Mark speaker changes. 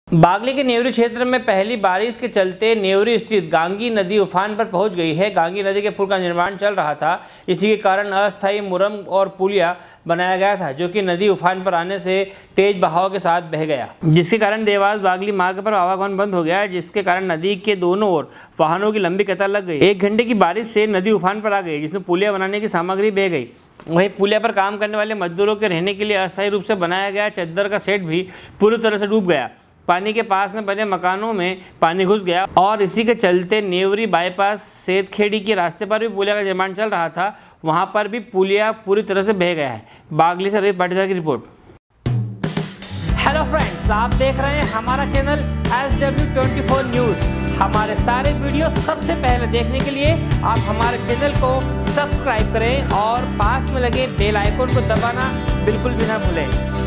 Speaker 1: बागली के नेवरी क्षेत्र में पहली बारिश के चलते नेवरी स्थित गांगी नदी उफान पर पहुंच गई है। गांगी नदी के पुल का निर्माण चल रहा था। इसी के कारण अस्थायी मुरम और पुलिया बनाया गया था, जो कि नदी उफान पर आने से तेज बहाव के साथ बह गया, जिसके कारण देवास बागली मार्ग पर आवागमन बंद हो गया, जिसके कारण नदी के दोनों ओर वाहनों की लंबी कतार लग गई। 1 घंटे की बारिश से नदी उफान पर आ गई, जिसमें पुलिया बनाने की सामग्री बह गई। वहीं पुलिया पर काम करने वाले मजदूरों के रहने के लिए अस्थायी रूप से बनाया गया चद्दर का सेट भी पूरी तरह से डूब गया। पानी के पास में बने मकानों में पानी घुस गया और इसी के चलते नेवरी बाईपास सेतखेड़ी के रास्ते पर भी पुलिया का निर्माण चल रहा था, वहां पर भी पुलिया पूरी तरह से बह गया है। बागली से रवि पाटीदार की रिपोर्ट। हेलो फ्रेंड्स, आप देख रहे हैं हमारा चैनल SW24 न्यूज़। हमारे सारे वीडियो सबसे पहले देखने के लिए आप हमारे चैनल को सब्सक्राइब करें और पास में लगे बेल आइकन को दबाना बिल्कुल भी ना भूलें।